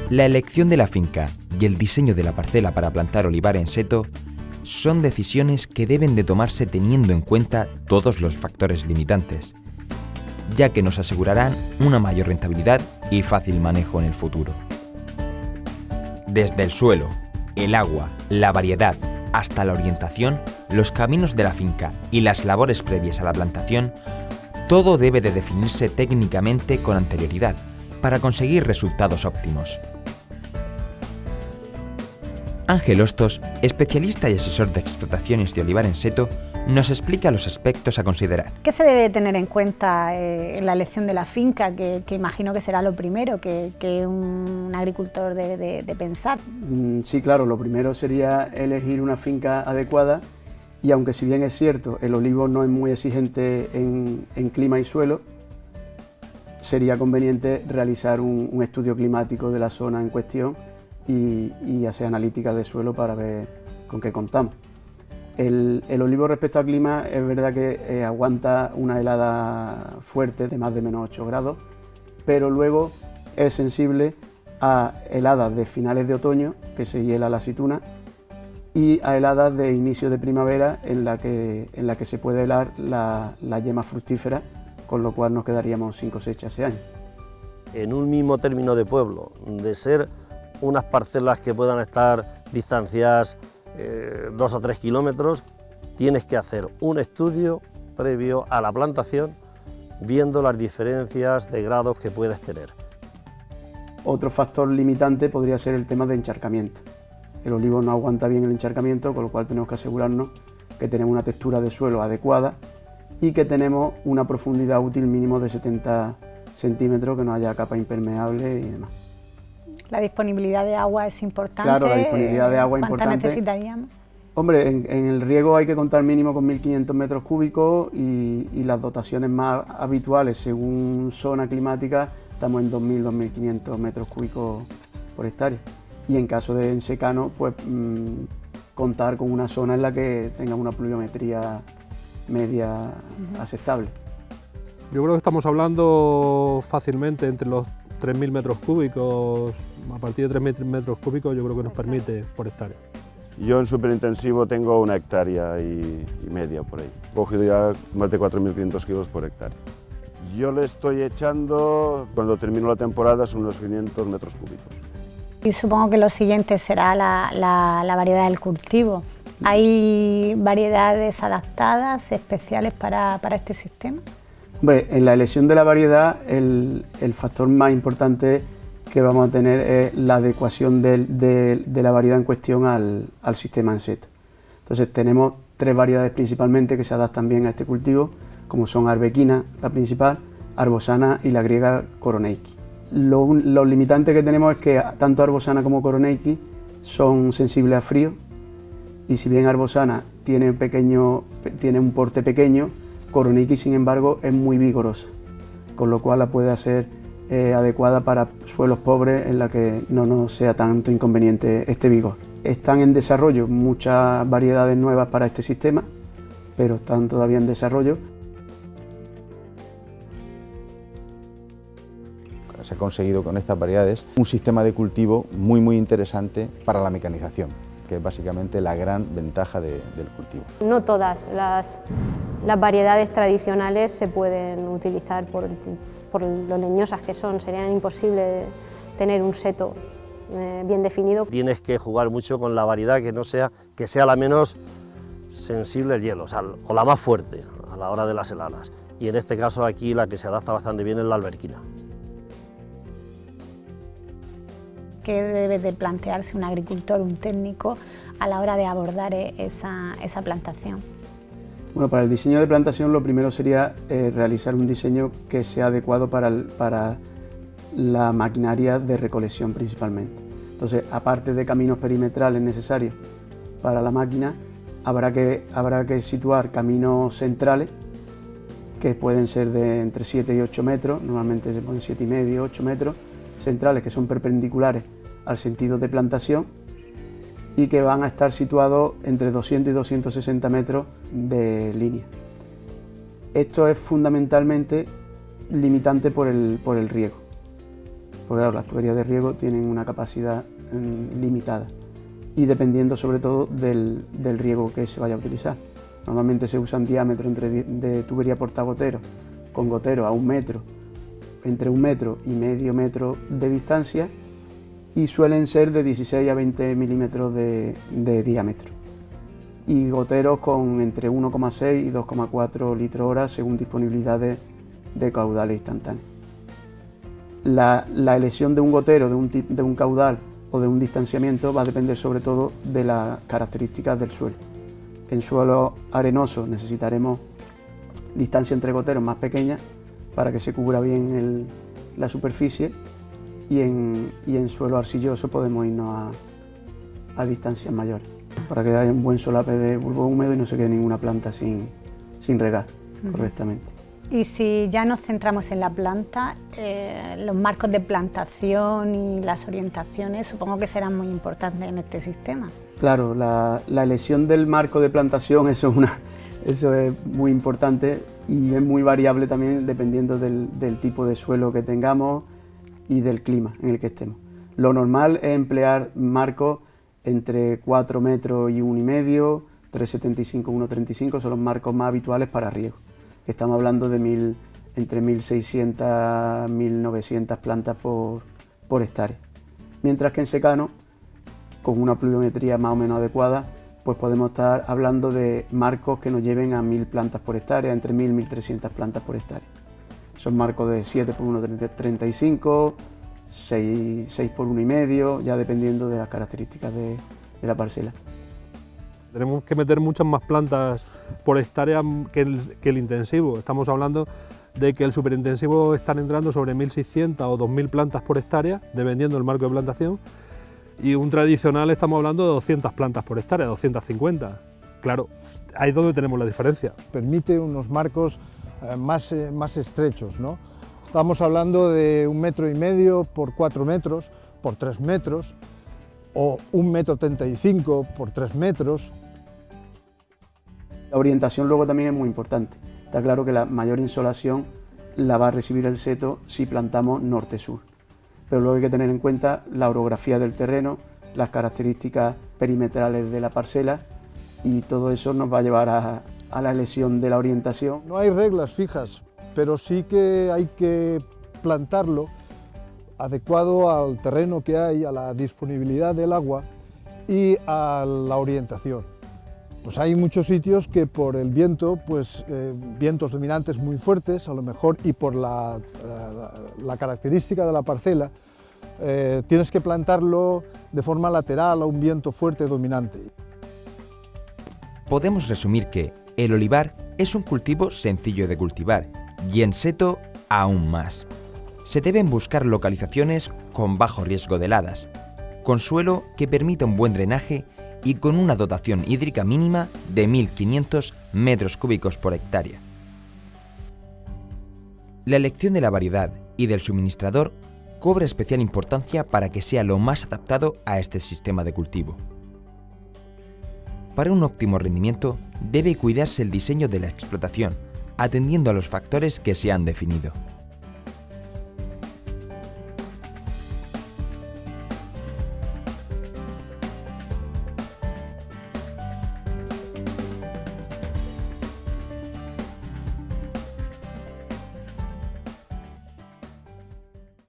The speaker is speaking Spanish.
La elección de la finca y el diseño de la parcela para plantar olivar en seto son decisiones que deben de tomarse teniendo en cuenta todos los factores limitantes, ya que nos asegurarán una mayor rentabilidad y fácil manejo en el futuro. Desde el suelo, el agua, la variedad, hasta la orientación, los caminos de la finca y las labores previas a la plantación, todo debe de definirse técnicamente con anterioridad para conseguir resultados óptimos. Ángel Hostos, especialista y asesor de explotaciones de olivar en seto, nos explica los aspectos a considerar. ¿Qué se debe tener en cuenta en la elección de la finca, que imagino que será lo primero que un agricultor debe de pensar? Sí, claro, lo primero sería elegir una finca adecuada y aunque si bien es cierto, el olivo no es muy exigente en clima y suelo, sería conveniente realizar un estudio climático de la zona en cuestión y hacer analíticas de suelo para ver con qué contamos. El olivo respecto al clima es verdad que aguanta una helada fuerte de más de menos 8 grados, pero luego es sensible a heladas de finales de otoño, que se hiela la aceituna, y a heladas de inicio de primavera en la que se puede helar la yema fructífera, con lo cual nos quedaríamos sin cosecha ese año. En un mismo término de pueblo, de ser unas parcelas que puedan estar distanciadas 2 o 3 kilómetros, tienes que hacer un estudio previo a la plantación, viendo las diferencias de grados que puedes tener. Otro factor limitante podría ser el tema de encharcamiento. El olivo no aguanta bien el encharcamiento, con lo cual tenemos que asegurarnos que tenemos una textura de suelo adecuada y que tenemos una profundidad útil mínimo de 70 centímetros, que no haya capa impermeable y demás. La disponibilidad de agua es importante. Claro, la disponibilidad de agua es importante. ¿Cuánta necesitaríamos? Hombre, en el riego hay que contar mínimo con 1.500 metros cúbicos y las dotaciones más habituales según zona climática estamos en 2.000, 2.500 metros cúbicos por hectárea. Y en caso de en secano, pues contar con una zona en la que tenga una pluviometría media aceptable. Yo creo que estamos hablando fácilmente entre los 3.000 metros cúbicos, a partir de 3.000 metros cúbicos yo creo que nos permite por hectárea. Yo en superintensivo tengo 1,5 hectáreas por ahí. He cogido ya más de 4.500 kilos por hectárea. Yo le estoy echando, cuando termino la temporada, son unos 500 metros cúbicos. Y supongo que lo siguiente será la variedad del cultivo. ¿Hay variedades adaptadas, especiales para este sistema? Hombre, en la elección de la variedad, el factor más importante que vamos a tener es la adecuación de la variedad en cuestión al sistema en seto. Entonces tenemos 3 variedades principalmente que se adaptan bien a este cultivo, como son Arbequina, la principal, Arbosana y la griega Koroneiki. Lo limitante que tenemos es que tanto Arbosana como Koroneiki son sensibles a frío, y si bien Arbosana tiene un porte pequeño, Koroneiki, sin embargo, es muy vigorosa, con lo cual la puede hacer adecuada para suelos pobres en la que no nos sea tanto inconveniente este vigor. Están en desarrollo muchas variedades nuevas para este sistema, pero están todavía en desarrollo. Se ha conseguido con estas variedades un sistema de cultivo muy interesante para la mecanización, que es básicamente la gran ventaja del cultivo. No todas las variedades tradicionales se pueden utilizar por lo leñosas que son. Sería imposible tener un seto bien definido. Tienes que jugar mucho con la variedad que sea la menos sensible al hielo, o la más fuerte a la hora de las heladas. Y en este caso aquí la que se adapta bastante bien es la Arbequina. ¿Qué debe de plantearse un agricultor, un técnico, a la hora de abordar esa plantación? Bueno, para el diseño de plantación lo primero sería realizar un diseño que sea adecuado para la maquinaria de recolección principalmente. Entonces, aparte de caminos perimetrales necesarios para la máquina, habrá que situar caminos centrales que pueden ser de entre 7 y 8 metros, normalmente se ponen 7,5, 8 metros, centrales que son perpendiculares al sentido de plantación y que van a estar situados entre 200 y 260 metros de línea. Esto es fundamentalmente limitante por el riego. porque claro, las tuberías de riego tienen una capacidad limitada y dependiendo sobre todo del riego que se vaya a utilizar. Normalmente se usan diámetros de tubería portagotero con gotero a 1 metro, entre 1 metro y medio metro de distancia, y suelen ser de 16 a 20 milímetros de diámetro, y goteros con entre 1,6 y 2,4 litros hora según disponibilidad de caudales instantáneos. La elección de un gotero, de un caudal o de un distanciamiento va a depender sobre todo de las características del suelo. En suelo arenoso necesitaremos distancia entre goteros más pequeñas para que se cubra bien la superficie, y en suelo arcilloso podemos irnos a distancias mayores, para que haya un buen solape de bulbo húmedo y no se quede ninguna planta sin regar correctamente. Y si ya nos centramos en la planta, los marcos de plantación y las orientaciones supongo que serán muy importantes en este sistema. Claro, la elección del marco de plantación, eso es muy importante y es muy variable también dependiendo del tipo de suelo que tengamos y del clima en el que estemos. Lo normal es emplear marcos entre 4 metros y 1,5, 3,75, 1,35 son los marcos más habituales para riego. Estamos hablando de entre 1.600 a 1.900 plantas por hectárea. Mientras que en secano, con una pluviometría más o menos adecuada, pues podemos estar hablando de marcos que nos lleven a 1.000 plantas por hectárea, entre 1.000 y 1.300 plantas por hectárea. Son marcos de 7 por 1,35, 6 por 1,5, ya dependiendo de las características de la parcela. Tenemos que meter muchas más plantas por hectárea que el intensivo. Estamos hablando de que el superintensivo están entrando sobre 1.600 o 2.000 plantas por hectárea, dependiendo del marco de plantación, y un tradicional estamos hablando de 200 plantas por hectárea, 250. Claro, ahí es donde tenemos la diferencia. Permite unos marcos más estrechos, ¿no? Estamos hablando de 1,5 metros por 4 metros, por 3 metros, o 1,35 metros por 3 metros. La orientación luego también es muy importante. Está claro que la mayor insolación la va a recibir el seto si plantamos norte-sur, pero luego hay que tener en cuenta la orografía del terreno, las características perimetrales de la parcela, y todo eso nos va a llevar a la elección de la orientación. No hay reglas fijas, pero sí que hay que plantarlo adecuado al terreno que hay, a la disponibilidad del agua y a la orientación. Pues hay muchos sitios que por el viento, pues vientos dominantes muy fuertes a lo mejor, y por la característica de la parcela, tienes que plantarlo de forma lateral a un viento fuerte dominante. Podemos resumir que el olivar es un cultivo sencillo de cultivar y en seto aún más. Se deben buscar localizaciones con bajo riesgo de heladas, con suelo que permita un buen drenaje y con una dotación hídrica mínima de 1.500 metros cúbicos por hectárea. La elección de la variedad y del suministrador cobra especial importancia para que sea lo más adaptado a este sistema de cultivo. Para un óptimo rendimiento debe cuidarse el diseño de la explotación, atendiendo a los factores que se han definido.